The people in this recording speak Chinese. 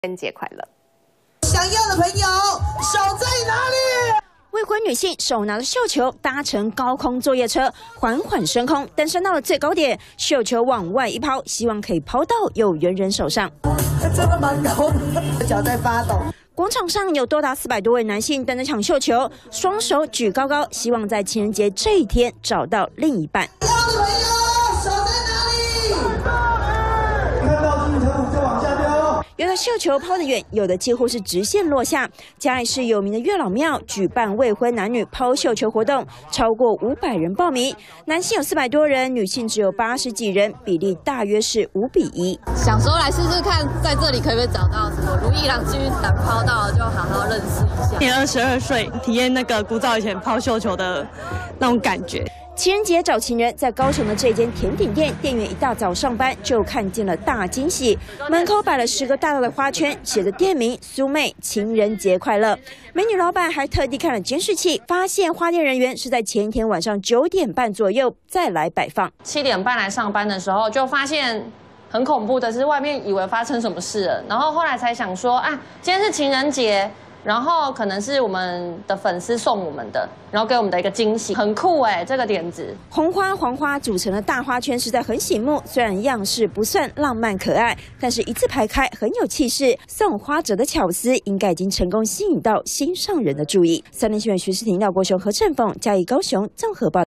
情人节快乐！ 想要的朋友手在哪里？ 未婚女性手拿着绣球，搭乘高空作业车，缓缓升空，登上到了最高点，绣球往外一抛，希望可以抛到有缘人手上。 真的蛮高的，脚在发抖。 广场上有多达400多位男性等着抢绣球，双手举高高，希望在情人节这一天找到另一半。 要的朋友手在哪里？看到金城武就往下丢。 有的绣球抛得远，有的几乎是直线落下。嘉义市有名的月老庙举办未婚男女抛绣球活动，超过500人报名，男性有400多人，女性只有80几人，比例大约是5比1。 想说来试试看，在这里可不可以找到什么如意郎君档抛到了，就好好认识一下。 今年22岁，体验那个古早以前抛绣球的那种感觉。 情人节找情人，在高雄的这间甜点店，店员一大早上班就看见了大惊喜，门口摆了10个大大的花圈，写着店名“苏妹情人节快乐”。美女老板还特地看了监视器，发现花店人员是在前一天晚上9点半左右再来摆放。 7点半来上班的时候，就发现很恐怖的是，外面以为发生什么事了，然后后来才想说啊，今天是情人节。然后可能是我们的粉丝送我们的，然后给我们的一个惊喜，很酷哎，这个点子。 红花、黄花组成的大花圈实在很醒目，虽然样式不算浪漫可爱，但是一字排开很有气势。送花者的巧思应该已经成功吸引到心上人的注意。3立新闻徐诗婷、廖国雄、何振凤、嘉义、高雄综合报道。